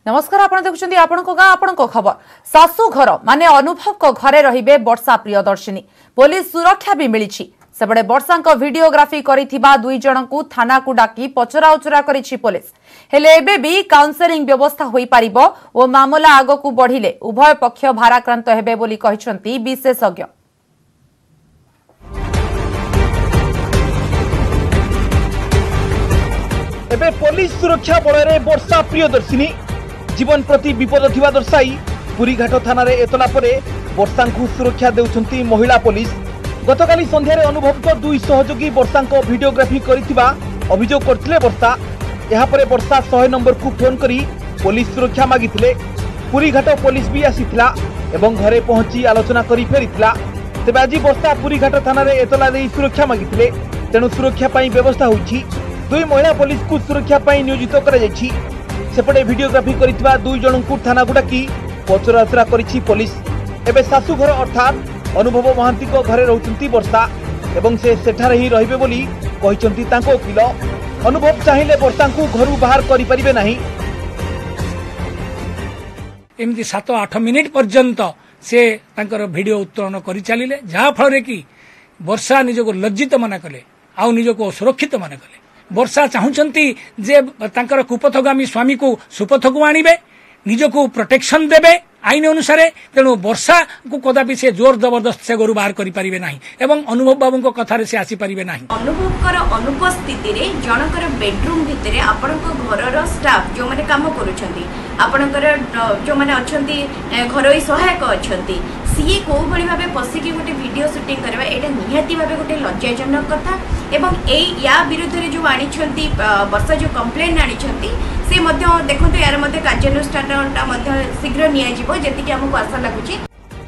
नमस्कार आपण देखुछंती आपनको गां आपनको खबर सासु घर माने अनुभव को घरे रहिबे वर्षा प्रियदर्शिनी पुलिस सुरक्षा भी मिलिछि सेबडे वर्षा को वीडियोग्राफी करिथिबा दुई जन को थाना को डाकी पचरा उचरा करिछि पुलिस हेले एबे भी काउंसलिंग व्यवस्था होई पारिबो ओ मामला आगो को बढ़िले उभय पक्ष भाराक्रांत हेबे बोली कहिसंती विशेषज्ञ। एबे पुलिस सुरक्षा बल रे वर्षा प्रियदर्शिनी जीवन प्रति विपद थिबा दर्शाई पुरीघाट थाना रे एतला परे वर्षा को सुरक्षा देउछंती महिला पुलिस। गतकाली संध्यारे अनुभव को दुई सहयोगी वर्षा को वीडियोग्राफी करिथिबा अभियोग करथिले वर्षा। यहा परे वर्षा 100 नंबर को फोन करी पुलिस सुरक्षा मागिथिले। पुरीघाट पुलिस भी आसीथिला एवं घरे पहुंची आलोचना करी फेरिथिला। तेबे आज वर्षा पुरीघाट थाना रे एतला देई सुरक्षा मागिथिले तेनु सुरक्षा पई व्यवस्था होईछि। दुई महिला पुलिस को सुरक्षा पई नियोजित करा जायछि। सेपटे वीडियोग्राफी करिथिबा दुई जन को थाना को डाकी पचराउचरा करिछि पुलिस। एबे सासुघर अर्थात अनुभव महांती को घरे रहउचंती वर्षा एवं से सेठारे ही रहिबे बोली कहिसंती तांको वकील। अनुभव चाहिले वर्षा को घरु बाहर करि परिबे नाही। एमती 7-8 मिनिट पर्यंत से तांकर वीडियो उत्तोलन करि चलिले जहा फल कि वर्षा निजको लज्जित मन कले आ निजको सुरक्षित मन कले। वर्षा चाहूंचंती जे तांकर कुपथगामी स्वामी को सुपथकु आनिबे निजको प्रोटेक्शन देबे आईन अनुसार तेणु वर्षा को कदापि से जोर जबरदस्त से घर बाहर करि परिबे नाही एवं अनुभव बाबू को कथारे से आसी परिबे नाही। अनुभवकर अनुपस्थिति रे जनकर बेडरूम भितरे आपनको घरर स्टाफ जो माने काम करूछंती आपनकर जो माने अछंती घरोई सहायक अछंती सीए को भली भाबे पसिकी गोटे वीडियो शूटिंग करबा एटा निहाती भाबे गोटे लज्जाजनक कथा एवं ए या विरुद्ध रे जो आनिछंती वर्षा जो कंप्लेन आनिछंती से मध्य देखंतु यार मध्य कार्यानुष्ठानटा मध्य शीघ्र निया जिवो जेतिकी हमको आशा लागुची।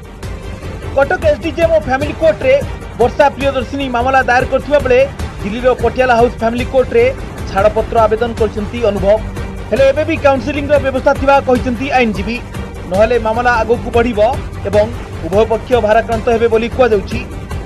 कटक एसडीजेएम और फैमिली कोर्ट रे वर्षा प्रियदर्शिनी मामला दायर करथिबा बेले दिल्ली रो पटियाला हाउस फैमिली कोर्ट रे छाड़पत्र आवेदन करछंती अनुभव हेले एबे भी काउंसलिंग रो व्यवस्था थिबा कहिसंती आईनजीवी नहले मामला आगो को बढ़िबो एवं उभय पक्ष भाराक्रांत हेबे बोली कुआ जाउची।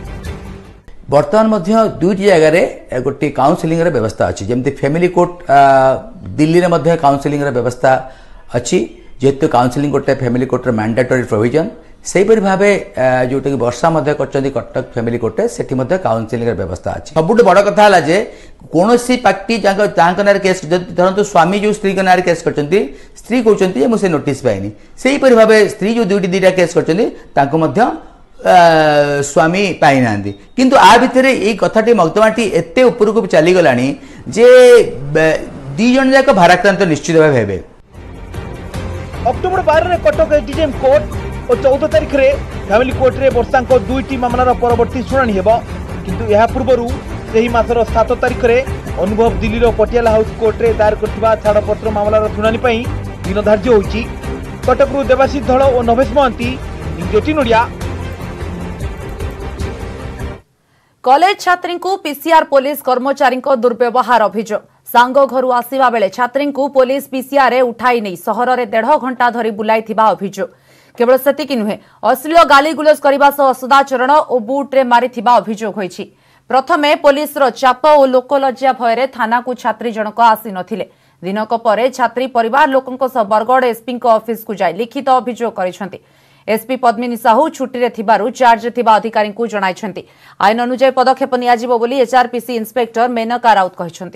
वर्तमान मध्य दुईटी जगह गोटे काउंसलिंग व्यवस्था अच्छी जमती फैमिली कोर्ट दिल्ली रे मध्य काउंसलिंग व्यवस्था अच्छी जेहेतु काउंसलिंग गोटे फैमिली कोर्ट मैंडेटरी प्रोविजन से भाव जोटा कि वर्षा कर कटक फैमिली कोर्ट से काउंसलिंग व्यवस्था अच्छी। सब बड़ कथा है जे कौन पार्टी ना केस धरतु स्वामी जो स्त्री ना केस कर स्त्री कहते मुझे नोटिस पाइनी से भाव स्त्री जो दुईटा केस कर स्वामी पाई ना किंतु आ भितर ये कथाटी मकदमाटी एते उपरको चली गलानी जे दी जन जाक भाराक्रांत निश्चित भाव हेबे। अक्टोबर 12 रे कटक एसडीजेएम कोर्ट और 14 तारिख रे फैमिली कोर्ट रे वर्षा को दुईटी मामलार परवर्ती शुणाणी हेबो किंतु यहा पूर्वरु सेही मासर 7 तारिख रे अनुभव दिल्ली रो पटियाला हाउस कोर्ट रे दायर करथिबा छाड़पत्र मामलार शुणाणी पई दिन धार्य होईची। कटक रु देवाशीष धळ और नभेश महंती इंजेटी नोडिया। कॉलेज छात्री को पीसीआर पुलिस कर्मचारी को दुर्व्यवहार अभियोग सांग घर आसवा बेले छात्री को पुलिस पीसीआर उठाई नहीं सहर में 1.5 घंटा धरी बुलाई अभियोग केवल सेतिकी नुहे अश्लील गालीगुलज करने सह सदाचरण और बुट्रे मारी अभियोग होईछि। प्रथमे पुलिस चाप और लोकलज्जा भय थाना को छात्री जनक आसी नथिले दिनक परे छात्री परिवार लोकंक सह बरगड़ एसपी ऑफिस को जाई लिखित अभियोग करिसेंति। एसपी पद्मिनी साहू छुट्टी रे थिबारु चार्ज थिबा अधिकारी को जणाइछंती आईन अनुसार पदक्षेप निया जिवो बोली एचआरपीसी इंस्पेक्टर मेनका राउत कहिसंती।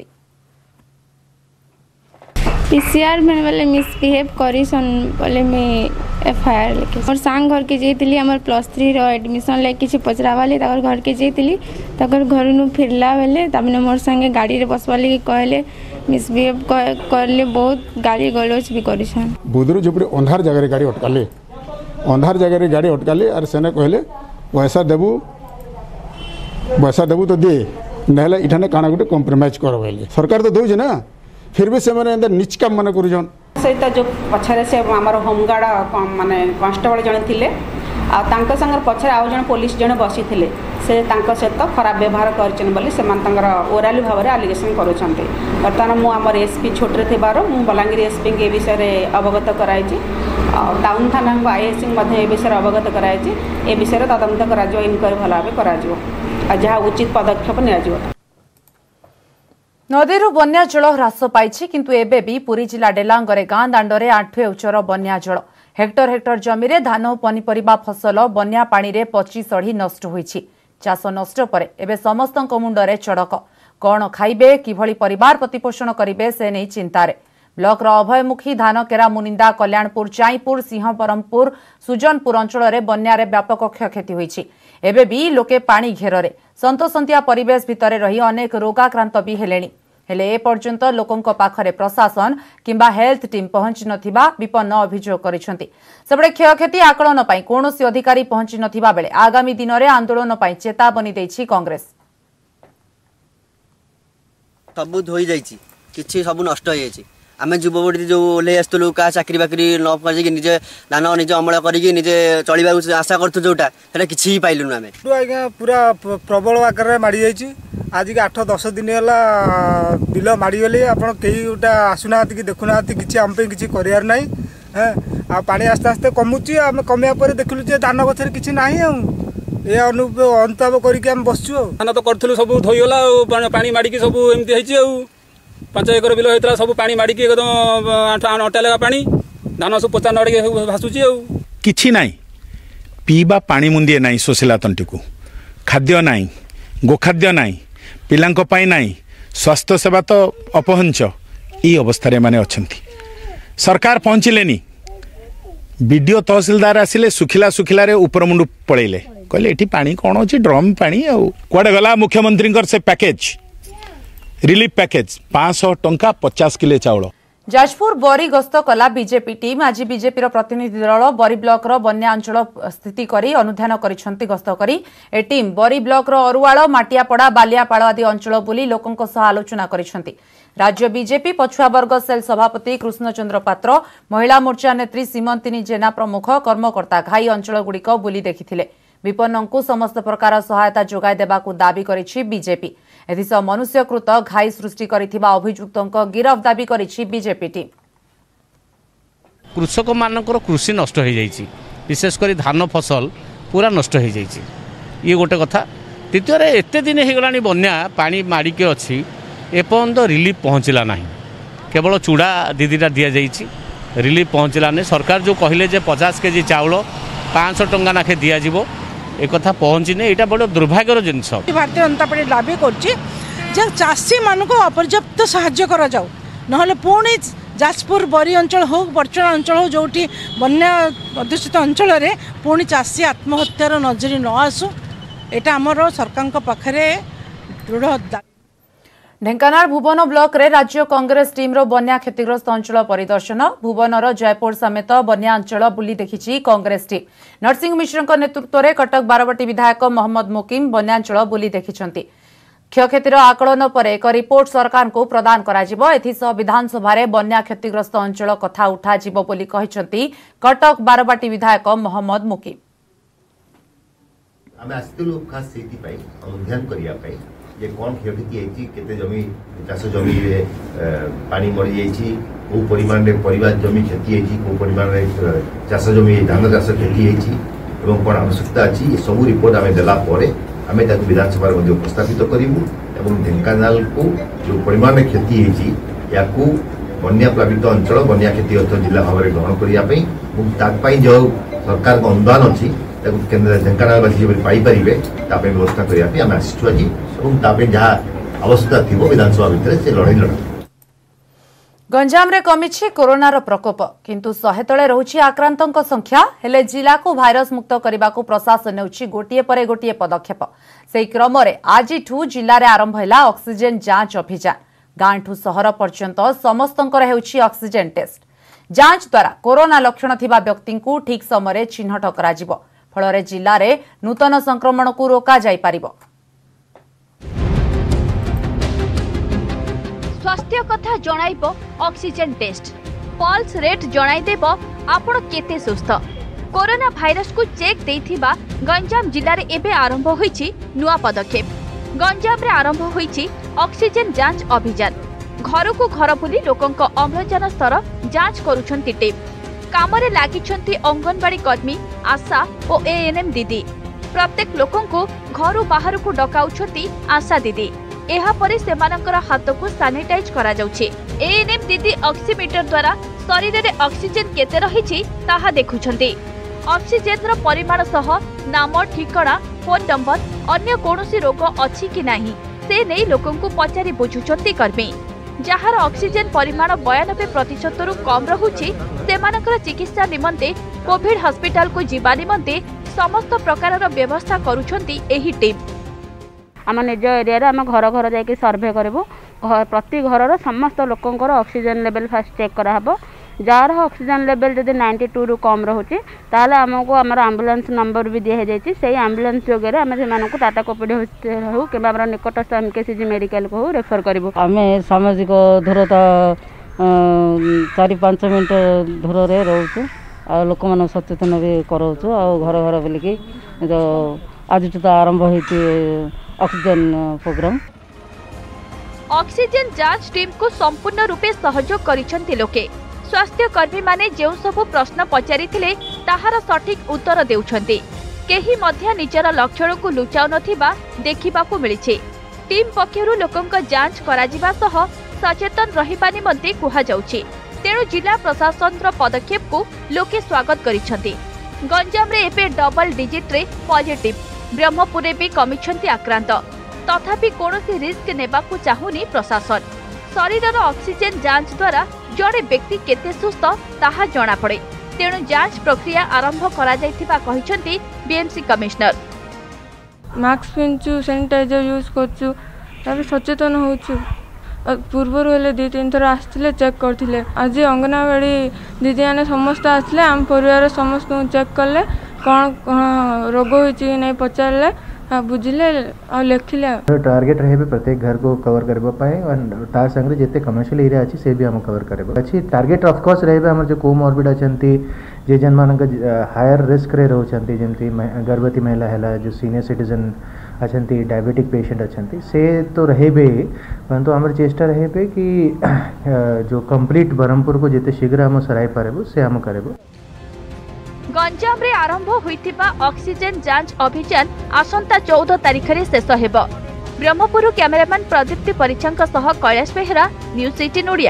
पीसीआर में वाले मिसबिहेव करिसन बोले में एफआईआर लेके और सांग घर के जेतिली हमर +3 रो एडमिशन ले किछि पचरावाले ताकर घर के जेतिली ताकर घर नु फिरला बेले तमने मोर संगे गाड़ी रे बसवाले के कहले मिसबिहेव करले बहुत गाड़ी गलोच भी करिसन। बुदरू जुपरे अंधार जगह रे गाड़ी अटकाले अंधार जगह रे गाड़ी अटकाले और सेने कहले पैसा देबू तो दे नहले इठाने काना गुटे कॉम्प्रोमाइज करबेले सरकार तो दोजे ना फिर भी से माने अंदर नीच काम माने करूजन सहित जो पछरे से हमर होमगार्ड माने कांस्टेबल जने थिले आ तांका संगर पछरे आउ जने पुलिस जने बसी थिले से तांका सहित खराब व्यवहार करचन बोली से मान तांगर ओराली भाबरे एलिगेशन करूछन्ते। वर्तमान मु हमर एसपी छोटरे थिबारो मु बलांगीर एसपी के विषय रे अवगत कराइछि टाउन थाना को आईएससी मध्ये ए विषय अवगत कराइछि ए विषय रे तदंत कराजो इनक्वारी भला भाबे कराजो आ जहा उचित पदक्षेप नियाजो। नदीरू बन्या जल ह्रास पाई किंतु एबे भी पुरी जिला डेलांगरे गां दांडरे 8 उच्चर बन्या जल हेक्टर हेक्टर जमी रे धान पनीपरिबा फसल बन्या पानी रे पची सढ़ी नष्ट होईछि। चाष नष्ट परे एबे समस्तक मुंडरे चड़क कौन खाइबे किभली परिवार प्रतिपोषण करिबे से नहीं चिंतारे। ब्लॉक अभयमुखी धानकेरा मुनिंदा कल्याणपुर चाईपुर सिंहपरमपुर सुजनपुर अंचल में बन्यारे व्यापक क्षयक्षति होईछि। एबे भी लोके पानी घेରରେ सन्तोषंतिया परिवेश भितर रही अनेक रोगाक्रांत भी हेलेनी हेले ए पर्यंत लोकंक पाखरे प्रशासन किंबा हेल्थ टीम पहुंची नथिबा विपन्न अभियोग करिसेंति। सेबडे क्षयक्षति आकलन पई कोनोसी अधिकारी पहुंची नथिबा बेले आगामी दिन में आंदोलन पई चेतावनी देछि कांग्रेस। सब धोई जाइछि किछि सब नष्ट होई जाइछि। आमे युवपीढ़ी जो ओल्हे आसलु क्या चाकरी बाकरी न कर निजे धान निजे अमल करके निजे चलवा आशा करूँ जोटा कि पाइलुन आम आज्ञा पूरा प्रबल आकार माड़ी जाइए। आज के 8-10 दिन है बिल माड़गले आप गोटा आसुना कि देखुना कि आम कि करार ना आ पानी आस्ते आस्ते कमुची आम कमिया पर देखलु धान गचर कि ना अनुताप करके बसचु धान तो करूँ सब धोईगला पानी माड़ी सब एमती 5 एकर बिल होता सब पानी माड़ी एकदम अटा लगा पानी धान सब पोचा नड़े भासुची किछि नाई पीबा पानी मुंदिए नाई शोषिला तंटी को खाद्य नाई गोखाद्य नाई पिलांको पाई नाई स्वास्थ्य सेवा तो अपहंच ई अवस्था रे माने अछंती। सरकार पहुँचलेनी बीडीओ तहसीलदार आसिले सुखिला सुखिला रे ऊपर मुंडू पळेले कहले एठी पानी कोन अछि ड्रम पानी आ कुआडे गला मुख्यमंत्री से पैकेज रिलीफ पैकेज 500 टंका 50 किलो चाउल। जाजपुर बरी गस्त कला बीजेपी टीम आज बीजेपी प्रतिनिधि दल बरी ब्लॉक बन्या अंचल स्थिति करी अनुध्यान करिसेंति। गस्त करी ए टीम बरी ब्लॉक अरुवाल माटियापड़ा बालियापाड़ आदि अंचल बुली लोकंक सह आलोचना करिसेंति। राज्य बीजेपी पछुआ वर्ग सेल सभापति कृष्णचंद्र पात्र महिला मोर्चा नेत्री सीमंतिनी जेना प्रमुख कर्मकर्ता घाई अंचल गुड़िक बुली देखिथिले। विपन्नंकु समस्त प्रकार सहायता जोगाई देबाकू दाबी करिछि बीजेपी। एथिसह मनुष्यकृत घाई सृष्टि करिथिबा अभियुक्तंक गिरफ दाबी करिछि बीजेपी टीम। कृषक मानकर कृषि नष्ट हो जाइछि विशेषकर धान फसल पूरा नष्ट हो जाइछि ये गोटे कथा। द्वितीय एते दिन हो गलानी बन्या पानी माड़िके अच्छी एपर्यंत रिलीफ पहुँचला ना केवल चूड़ा दीदीटा दि जाइछि रिलीफ पहुँचला नहीं। सरकार जो कहले 50 केजी चाउल 500 टंका नाखे दिज्व एक पहुँची नहीं यहाँ बड़ दुर्भाग्यर जिनस। भारतीय जनता पार्टी दाबी कर चाषी मानक अपर्याप्त साहाय्य करा जाऊ नहले पुणी जाजपुर बरी अंचल हो बरचना अंचल हो जो बन्या अध्युषित अंचल में पुणी चाषी आत्महत्यार नजरी न आसू एटा आमर सरकार पाखरे दृढ़। ढेंकानाल भुवन ब्लॉक रे राज्य कांग्रेस टीम रो बन्या क्षतिग्रस्त अंचल परिदर्शन भुवनर जयपुर समेत बन्या अंचल बुली देखिछि कांग्रेस टीम। नरसिंह मिश्रଙ୍କ नेतृत्व कटक बारवाटी विधायक मोहम्मद मुकीम बन्यांचल बुली देखिछंती। क्षयक्षतिर आकलन पर एक रिपोर्ट सरकार को प्रदान कराजिबो। एथिसह विधानसभा रे बन्या क्षतिग्रस्त अंचल कथा उठाजिबो बोली कहिछंती कटक बारवाटी विधायक मोहम्मद मुकीम। आमे आस्तिलु खास सेति पई अध्ययन करिया पई ये कौन क्षयक्षति होती केते जमी चाष जमी पानी मरी जाइए कौ परिमाण में परिवार जमी क्षति होती कौ परिमाण में चाष जमी धान चाष क्षति होती कौन आवश्यकता अच्छी ये सब रिपोर्ट आम देला आम विधानसभा उपस्थापित करूँ। ढेंकानाल को जो परिमाण में क्षति होती या बन्या प्लावित अंचल बन्या क्षतिग्रस्त जिला भाव में ग्रहण करने जो सरकार का अनुदान अच्छी ढेंकानालवासी पाइपर व्यवस्था करने आम आसचु आज जहाँ आवश्यकता थी विधानसभा भितर से लड़ाई लड़ा। गंजाम रे कमिछि कोरोनार प्रकोप किंतु 100 तले रहुछि आक्रांतक संख्या हेले जिला को भाइरस मुक्त करने को प्रशासन नेउछि गोटिए परे गोटिए पदक्षेप। सेही क्रम रे आजिठू जिल्ला रे आरंभ हैला ऑक्सीजन जांच अभियान। गांठू सहर पर्यंत समस्तंकर हेउछि ऑक्सीजन टेस्ट। जांच द्वारा कोरोना लक्षण थिबा व्यक्ति को ठीक समय चिन्हट कराजिबो फल जिल्ला रे नूतन संक्रमण को रोका जाई पारिबो। स्वास्थ्य कथा जणाइबो ऑक्सीजन टेस्ट पल्स रेट जणाइदेब आपण केते सुस्थ। कोरोना भाइरस को चेक देथिबा गंजाम जिल्ला रे एबे आरंभ होईछि नुआ पदक्षेप। गंजाम रे आरंभ होईछि ऑक्सीजन जांच अभियान। घर को घर बुली लोकंक अम्लजान स्तर जांच करूछंती टीम। कामरे लागिछंती अंगनवाड़ी कर्मी आशा और एएनएम दीदी। प्रत्येक लोकंक घर बाहर को डकाउछंती आशा दीदी। एहापरे सेमानकर हाथ को सानिटाइज करा जाउछि। एएनएम दीदी ऑक्सीमीटर द्वारा शरीर रे ऑक्सीजन केते रहिछि ताहा देखुछन्ति। ऑक्सीजन रो परिमाण सह नाम ठिकाना फोन नंबर अन्य कोनोसी रोग अछि कि नाही से नै लोकंकु पचारि बुझुछन्ति कर्मी। जहार ऑक्सीजन परिमाण 92% रु कम रहुछि सेमानकर चिकित्सा निमंते कोविड हॉस्पिटल को जीवा निमंते समस्त प्रकार व्यवस्था करुछन्ति एही टीम। आम निज एरिया आम घर घर जाकि सर्वे करूँ प्रति घर समस्त लोकंर ऑक्सीजन लेवल फास्ट चेक कराहब। जार ऑक्सीजन लेवल जब 92 रु कम रोचे ताले आमको आमर एम्बुलेंस नंबर भी दिया जाइए से एम्बुलेंस जोगे आम से टाटा कोविड हॉस्पिटल हो कि निकटस्थ एमकेसीजी मेडिकल को रेफर करूँ। आम सामाजिक दूरता 4-5 मिनट दूर से रोचु आ लोक मान सचेतन भी कराऊँ आ घर घर बोलिकी जो आज तो आरंभ होती ऑक्सीजन प्रोग्राम। ऑक्सीजन जांच टीम को संपूर्ण रूपे सहयोग करिसंति लोके। स्वास्थ्य कर्मी माने जेउ सब प्रश्न पचारिथिले ताहार सठिक उत्तर देउछंती। केही मध्य निजर लक्षण को लुचाउ नथिबा देखिबाकू मिलिछि। टीम पक्षरु लोकंक जांच कराजिबा सह सचेतन रहिबा निमंते कुहा जाउछि। तेणु जिला प्रशासन पदक्षेप को लोके स्वागत करिसंती। गंजाम रे एपे डबल डिजिट रे पॉजिटिव, ब्रह्मपुरे भी कमिछंती आक्रांत। तथापि कोनोसी रिस्क नेबाकू चाहुनी प्रशासन। शरीरर ऑक्सीजन जांच द्वारा जड़े व्यक्ति केते सुस्थ ताहा जणा पड़े। तेणु जांच प्रक्रिया आरंभ करा जायथिबा कहिसंती बीएमसी कमिश्नर। मास्क पिन्चु, सैनिटाइजर यूज करचु, तबे सचेतन होचु। पूर्वर हेले 2-3 थर आसथिले चेक करथिले। आज अंगनवाड़ी दीदी आने समस्त आसले आम परिवार समस्त चेक कले कौन रोग होइछि नै पचारले बुझिले और लिखिले। टारगेट रहे प्रत्येक घर को कवर करबा पाए और तार संगे जेते कमर्शियल एरिया अछि से भी हम कवर करबा अछि। टारगेट ऑफ कोर्स रहे हमर जो कोमॉर्बिड अछंती जे जन मानक हायर रिस्क रे रहउछंती जेमती गर्भवती महिला हैला जो सीनियर सिटीजन अछंती डायबिटिक पेशेंट अछंती से तो रहेबे परंतु हमर चेष्टा रहेबे कि जो कंप्लीट बरहमपुर को जेते शीघ्र हम सराय पारेबो से हम करबो। गंजाम रे आरंभ होइथिबा ऑक्सीजन जांच अभियान आसंता 14 तारिख रे शेष हेबो। ब्रह्मपुर कैमरामैन प्रदीप्ति परिचंक सह कैलाश बेहरा, न्यूज 18 ओडिया।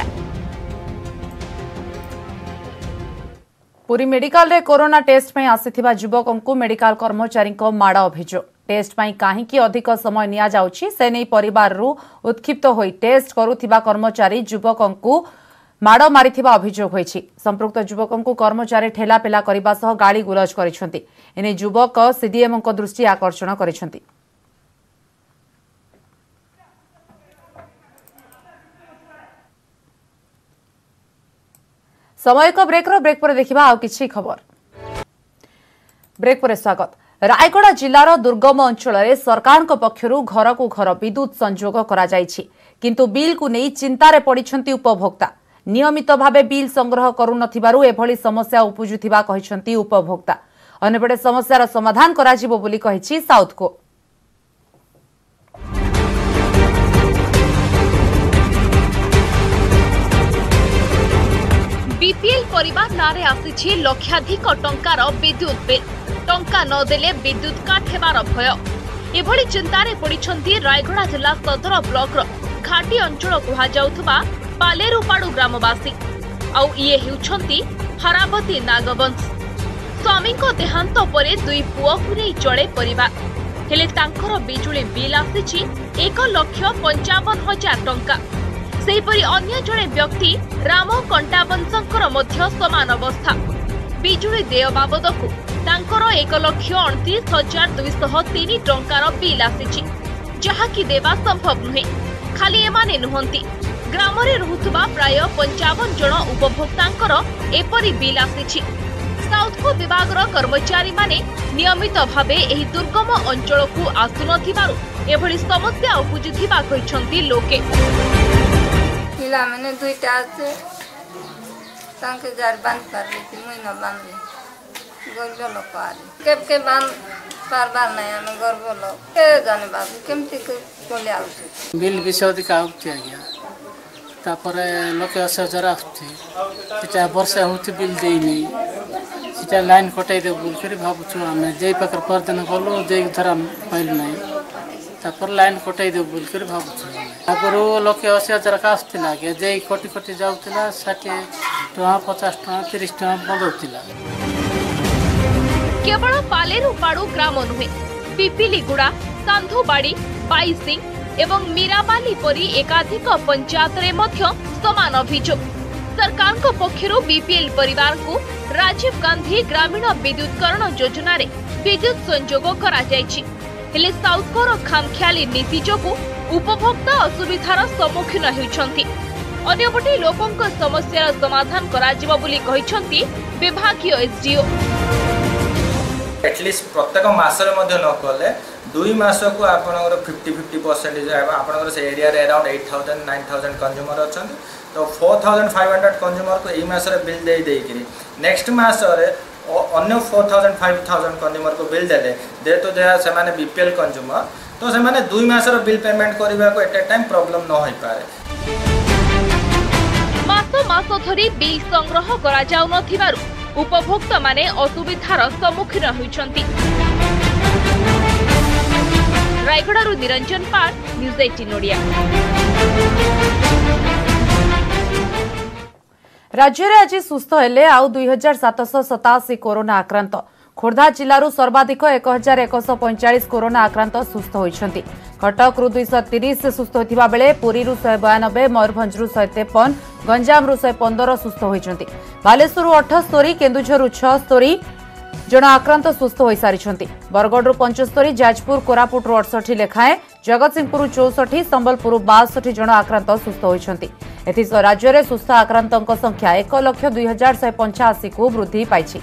पुरी मेडिकल रे कोरोना टेस्ट में आसीथिबा युवकंकु मेडिकल कर्मचारी को माड़ अभियोग। टेस्ट पई काहेकि अधिक समय निया जाउछि से नै परिवार रु उत्क्षिप्त होई टेस्ट करुथिबा कर्मचारी युवकंकु माड़ मारिथिबा अभियोग होइछि। संपृक्त युवकंकु कर्मचारी ठेलापेला करबा सह गाली गुलज करिसंती। एने युवक सीडीएम को दृष्टि आकर्षण करिसंती। समय को ब्रेक पर देखिबा आ किछि खबर। ब्रेक पर स्वागत। रायगढ़ जिलार दुर्गम अंचल में सरकार पक्षरु घर को घर विद्युत संजोग करा जायछि, किंतु बिल को नहीं चिंतार पड़िछंती उपभोक्ता। नियमित भावे बिल संग्रह करुनथिबारु एभली समस्या उपुजुथिबा कहिसंती उपभोक्ता। अन्यपटे समस्यार समाधान कराजिबो बोली कहिछि साउथ को। बीपीएल परिवार नारे आसीछि लक्षाधिक टंकार विद्युत बिल। टंका न देले विद्युत काट हेबार भय। एभली चिंतारे पड़िछंती रायगढ़ जिला सदर ब्लॉक घाटी अंचल कुहा जाउथबा पालेरुपाड़ू ग्रामवासी। आउ इए हेउछंती हरावती नागवंश। स्वामी को देहांत परे 2 पुओ को नै चले परिवार। हेले तांकर बिजुली बिल आसीछि 1,55,000 टंका। सेहीपरि अन्य जड़े व्यक्ति राम कंटावंशंकर मध्य समान अवस्था। बिजुली देय बाबदकु तांकर 1,29,203 टंकार बिल आसीछि, जहाकी देवा संभव नुहे। खाली एमाने नुहंती, ग्राम रे रहुतबा प्राय 55 जन उपभोक्तांकर एपरि बिल आसीछि। साउथको विभागर कर्मचारी माने नियमित भावे एही दुर्गम अंचल को आसुनथिबारु एभली समस्या उपुजुथिबा कहिसंती लोके। पिला माने दुईटा আছে तांके जार बांध कर लेती मुई न बांधे गल्लो लोक आले के बांध पारबार नाही आमे गर्व लोक के जाने बाबू केमती कोले आउछ बिल विषय अधिक आउछ आज्ञा तापरे लोके 80,000 आउछ सेटा वर्षा होती बिल देई नै सेटा लाइन कटाई दे बोल करी भाबुछु आमे जेई पकर परदन गलो जेई धरा पाइल नै तापर लाइन कटाई देव बोल भावुँ आगु 1,80,000 का आसला आगे जे कटी कटी जाऊला 60 टଙ୍କା 50 टଙ୍କା 30 टଙ୍କା बंदौला। केवल पालेरुपाड़ू ग्राम नुहे पिपिलीगुड़ा साधुबाड़ी बाईसिंग एवं मीरामाली परी एकाधिक पंचायत रे मध्य समान अभियोग। सरकार को पक्षरु बीपीएल परिवार को राजीव गांधी ग्रामीण विद्युतकरण योजना रे विद्युत संजोग करा जायछि। हेले साउथकोर खामख्याली नीति जोगु उपभोक्ता असुविधार सम्मुखीन हेउछन्ति। अन्यपटे लोकंक समस्यार समाधान करा जिवो बोली कहिछन्ति विभागीय एसडीओ। एटलिस्ट प्रत्येक मासरे मध्य न कले 2 मास को आपनकर 50-50% आपनकर से एरिया रे अराउंड 8,000-9,000 कंज्यूमर अछन तो 4,500 कंज्यूमर को ए मास रे बिल दे देकरी नेक्स्ट मास रे अन्य 4,000-5,000 कंज्यूमर को बिल देले दे तो दे से माने बीपीएल कंज्यूमर तो से माने 2 मास रो बिल पेमेंट करबा को एट ए टाइम प्रॉब्लम न होई पारे। मास धरी बिल संग्रह करा जाउ नथिबारु उपभोक्ता माने असुविधार सम्मुखीन होइछन्ति। रायगड़ारू निरंजन पाल न्यूज 18 ओडिया। राज्य में आज सुस्थ हेले आउ 2,787 कोरोना आक्रांत। खोर्धा जिलूर सर्वाधिक 1,145 कोरोना आक्रांत सुस्थ होती। कटकू 230 सुस्थ होता बेले पुरी 192, मयूरभंज 153, गंजाम 115 सुस्थ होती। बालेश्वर 78, केन्दुझर 76 जन आक्रांत सुस्थ हो सारी। बरगढ़ 75, जाजपुर कोरापुट 68 लेखाएं, जगतसिंहपुर 64, संबलपुर 62 जन आक्रांत सुस्थ होती। एथिसह राज्य में सुस्थ आक्रांतों संख्या 1,02,185 को वृद्धि पाई।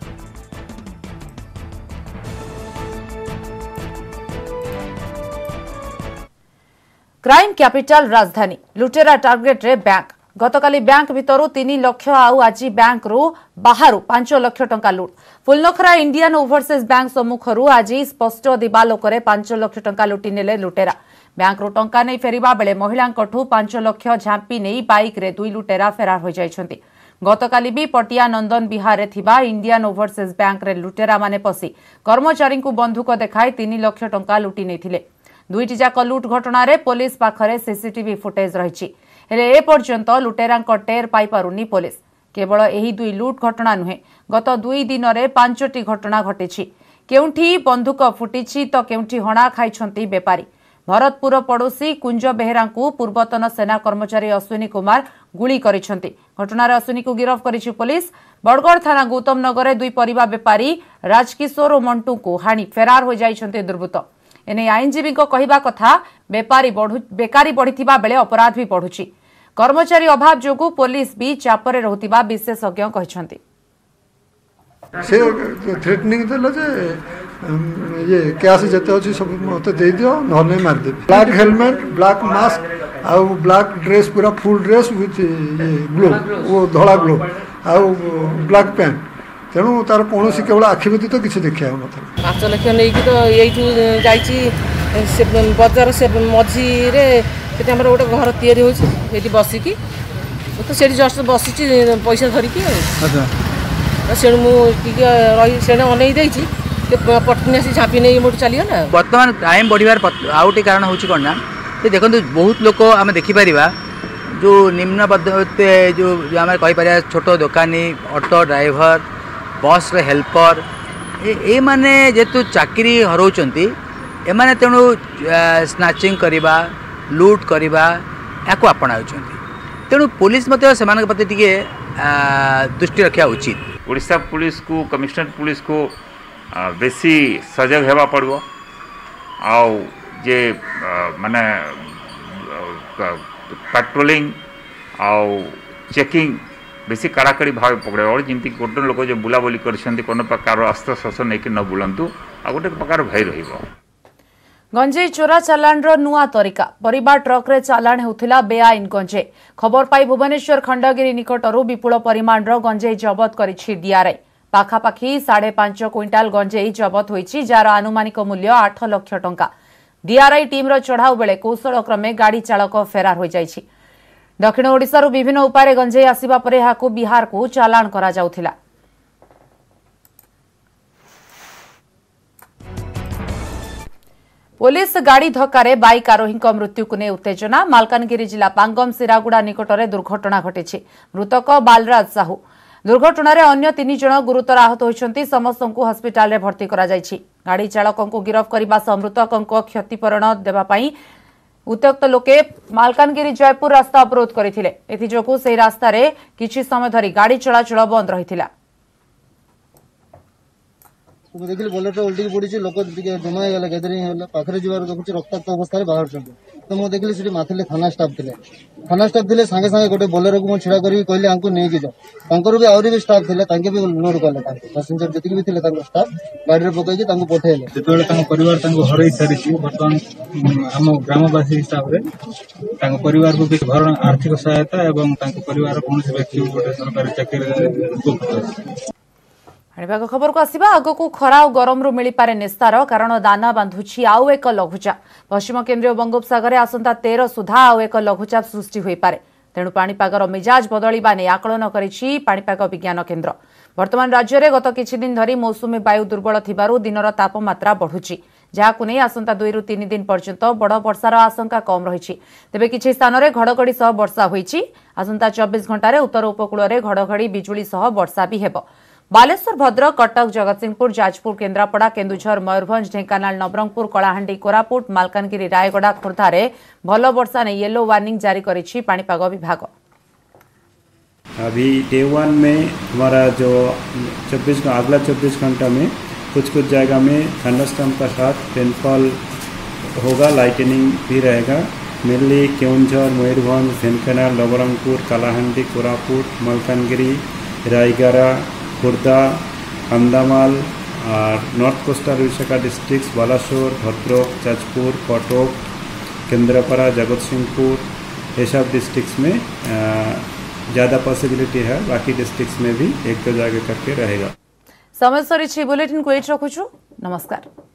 क्राइम कैपिटल राजधानी लुटेरा टार्गेट रे बैंक गतकाली बैंक भितर 3 लाख आउ आज बैंक रु बाहर 5 लाख टंका लुट। फुलनखरा इंडियन ओवरसीज बैंक सम्मुखरू आज स्पष्ट दिवालोकरे 5 लाख टंका लुटी नेले लुटेरा। बैंक रु टंका नहीं फेरिबा बेले महिलांकठू 5 लाख झांपी नहीं बाइक रे 2 लुटेरा फेरार हो जाइछन्ति। गतकाली भी पटिया नंदन बिहार थिबा इंडियन ओवरसीज बैंक रे लुटेरा माने पसी कर्मचारी को बंधुक देखाई 3 लाख टंका लुटी नेथिले। दुईटी जाक लुट घटना रे पुलिस पाखरे सीसीटीवी फुटेज रही हेले ए पर्यंत लुटेरांक टेर पाई पारुनी पुलिस। केवल एही 2 लुट घटना नुहे गत 2 दिन रे 5टी घटना घटिछि। केउंठी बंधुक फुटिछि तो केउंठी हणा खाइछन्ति बेपारी। भरतपुर पड़ोसी कुंज बेहेरा को पूर्वतन सेना कर्मचारी अश्विनी कुमार गुली करिछन्ति। घटनार अश्विनी को गिरफ्त करिछि पुलिस। बड़गड़ थाना गौतम नगर 2 परिवा बेपारी राजकिशोर और मंटू को हाणी फेरार हो जाइछन्ति दुर्बृत्त। एने आईनजीवी कहवा कथा बेकारी बढ़िथिबा बेले अपराध भी बढ़ुछि। कर्मचारी अभाव जोगु पुलिस भी चापरे रहुतिबा विशेषज्ञ कहिसंति। से थ्रेटनिंग देला जे ये कैश जते अछि सब मते दे दियो नहले मार दे। ब्लैक हेलमेट, ब्लैक मास्क आ ब्लैक ड्रेस पूरा फुल ड्रेस विथ ये ग्लो वो धला ग्लो आ ब्लैक पैंट तेणु तार कौन केवल आखि व्यतीत किसी देखा 5 लाख नहीं तो यू जा बजार से मझी गोटे घर तैयारी होती बसिकी तो से जस्ट बसी पैसा धरिकी से मुझे अनई देती पटनी आसी झाँपी नहीं मोट चलिए ना। बर्तमान क्राइम बढ़िबार आउटे कारण हूँ कौन ना देखो बहुत लोक आम देखिपर जो निम्न जो आम कहीपर छोट दोकानी ऑटो ड्राइवर बस रे हेल्पर ए माने जेतु चाकरी हरौचंती ए माने तेणु स्नाचिंग करिबा लूट करिबा याको अपनाउचंती तेणु पुलिस मते सेमान प्रति टिके दृष्टि रखा उचित। ओडिशा पुलिस को कमिश्नर पुलिस को बेसी सजग हेबा पड़बो आ जे माने पेट्रोलिंग आ चेकिंग बेसी कड़ाकड़ी भाव पकड़े और जमी गोटे लोक जो बुलाबुली कर प्रकार अस्त्र शस्त्र नहीं न बुलांतु आ गोटे प्रकार भय रहिबो। गंजेई चोरा चालाण नुआ तरीका परिवार ट्रक रे चालाण होथिला बेआईन गंजेई। खबर पाई भुवनेश्वर खंडगिरी निकटरू विपुल परिमाण गंजेई जबत करिछि डीआरआई। पाखापाखि 5.5 क्विंटाल गंजेई जबत होइछि जार आनुमानिक मूल्य 8 लाख टंका। डीआरआई टीम चढ़ाऊ बेले कौशल क्रमे गाड़ी चालक फेरार हो जाइछि। दक्षिण ओडिशारू विभिन्न उपाय गंजेई आसिबा परे एहाकू बिहार को चालाण करा जाउथिला। पुलिस गाड़ी धक्का बाइक आरोही मृत्यु को नहीं उत्तेजना मालकानगिरी जिला पांगम सिरागुड़ा निकट में दुर्घटना घटी मृतक बालराज साहू दुर्घटन में अन्य 3 जन गुरुतर आहत होती समस्त हस्पिटाल भर्ती गाड़ी चालक को गिरफ करने सह मृतकों क्षतिपूरण देवाई उत्त्यक्त लोके मालकानगिरी जयपुर रास्ता अवरोध करते एथिजोगु से रास्तार किछि समय धरी गाड़ी चलाचल बंद रही देखिए बोलेट उल्टी पड़ी लोक जमा होगा गैदरिंग पाखे जबार देखुची रक्ताक्त अवस्था बाहर तो मुझे देखिए सीट माथि थाना स्टाफ थे सागे सागे गोटे बोलेर को छिड़ा कर कहले आंको नहीं जाओ भी आहरी भी स्टाफ थे भी लोड कले पैसेंजर जी भी थे स्टाफ गाड़ी पकईकि पठेले जो परिवार हर सारी बर्तमान आम ग्रामवासी हिसाब से परिवार को भरण आर्थिक सहायता और परिवार कौन व्यक्ति गोटे सरकारी चाकरी पाणीपाग खबर को आसिबा आग को खरा और गरम रु मिली पारे निस्तार कारण दाना बांधुछि आउ एक लघुचाप पश्चिम केन्द्रीय बंगोपसागर आसंता 13 सुधा आउ एक लघुचाप सृष्टि होई पारे तेणु पाणीपागर मिजाज बदलिबा नै आकलन करिछि पाणीपाग विज्ञान केन्द्र वर्तमान राज्य में गत किछि दिन धरी मौसुमी वायु दुर्बल थिबारु दिनर तापमात्रा बढ़ुछि जहाकु नै आसंता 2 रु 3 दिन पर्यंत बड़ वर्षार आशंका कम रही तेबे किछि स्थान रे घड़घड़ी सह वर्षा होईछि आसंता 24 घंटा उत्तर उपकूल रे घड़घड़ी बिजुली सह वर्षा भी हेबो बालेश्वर भद्रक कटक जगतसिंहपुर जाजपुर केन्द्रापड़ा केन्दुझर मयूरभंज ढेंकानाल नवरंगपुर कलाहांडी कोरापुट मालकानगिरी रायगड़ा खोर्धारे भल वर्षा ने येलो वार्निंग जारी करिछि पाणीपाग विभाग। अभी डे 1 में हमारा जो अगला 24 घंटा में कुछ जगह में थंडरस्टॉर्म का साथ रेनफॉल होगा, लाइटनिंग भी रहेगा। मेनली केन्दुझर मयूरभंज ढेंकानाल नवरंगपुर कलाहांडी कोरापुट मालकानगिरी रायगड़ा खोर्धा कंधामाल और north coastal Visakha district Balasore Bhadrak Jajpur Cuttack Kendrapara Jagatsinghpur ये सब डिस्ट्रिक्ट्स में ज़्यादा पॉसिबिलिटी है। बाकी डिस्ट्रिक्ट्स में भी 1-2 जगह करके रहेगा। समय सरी बुलेटिन को एट रखुछु। नमस्कार।